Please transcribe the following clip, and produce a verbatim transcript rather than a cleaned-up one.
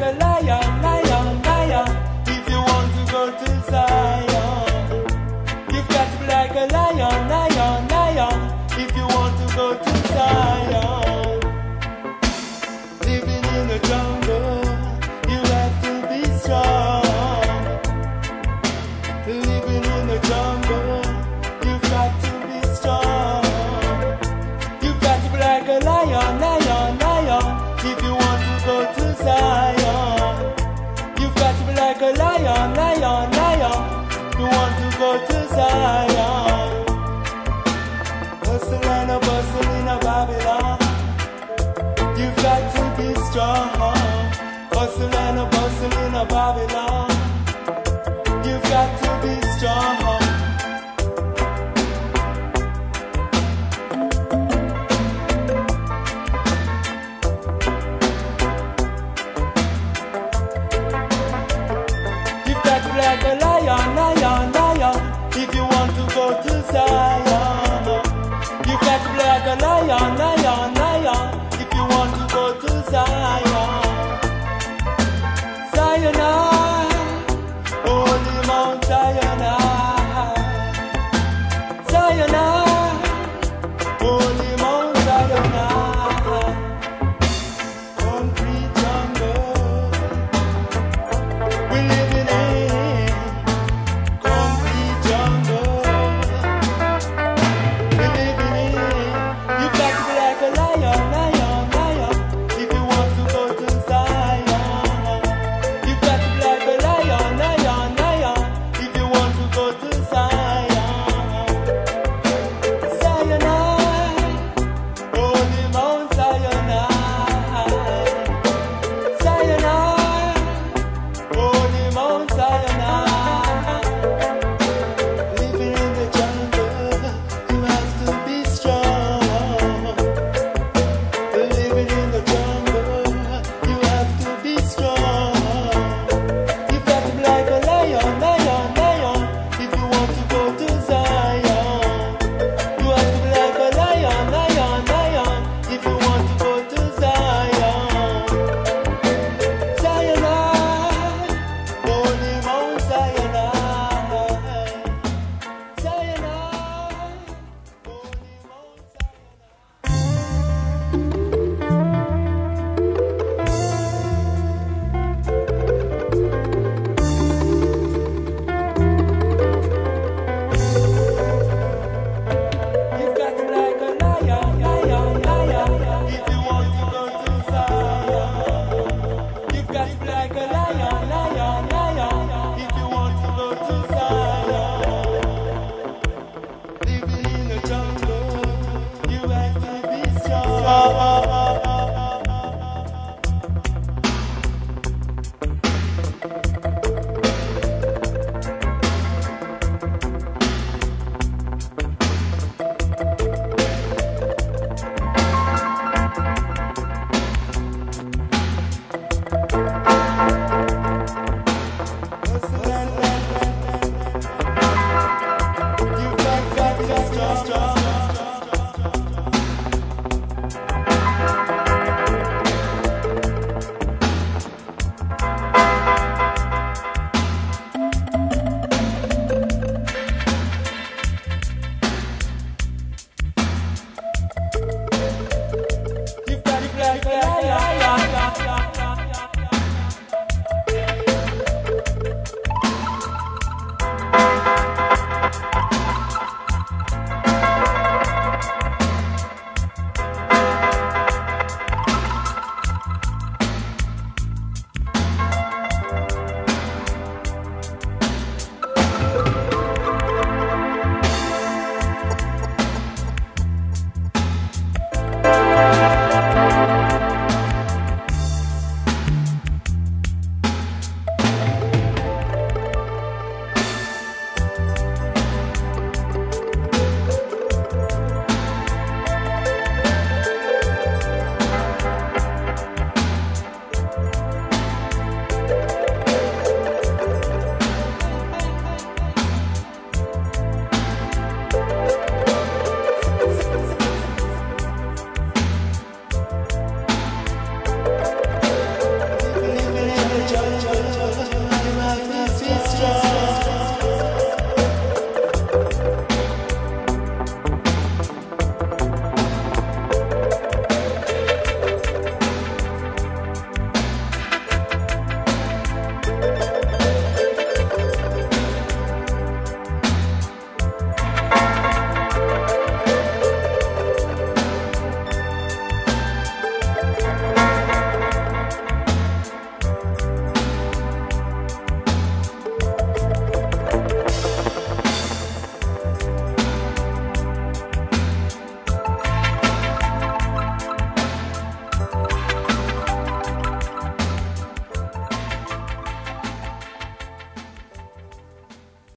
like a lion, lion, lion. If you want to go to Zion, you've got to be like a lion, lion, lion. If you want to go to Zion, living in the jungle, you have to be strong. Living in the jungle, you've got to be strong. You've got to be like a lion, lion, lion. If you want to go to Zion, you've got to be like a lion, lion, lion. You want to go to Zion. Hustle and a bustle in a Babylon. You've got to be strong. Hustle and a bustle in a Babylon. You've got to be strong. You've got to be like a lion, lion, lion. If you want to go to Zion, you've got to be like a lion, lion, lion. If you want to go to Zion, Zion, holy Mount Zion, Zion, holy Mount Zion, concrete jungle, we living in concrete jungle, we living in. You got to be like a lion, lion, lion. If you want to go to Zion, you got to be like a lion, lion, lion. If you want to go to Zion, Zion, holy Mount Zion, Zion, holy Mount Zion. Living in the jungle, you have to be strong. Living in the jungle, you have to be strong. You've got to be like a lion, lion, lion. If you want to go to Zion, you have to be like a lion, lion, lion. If you want to go to Zion, Zion, holy Mount Zion, Zion, holy Mount Zion. You've got to be like a lion, lion, lion. If you want to go to Zion, you've got to be like a lion,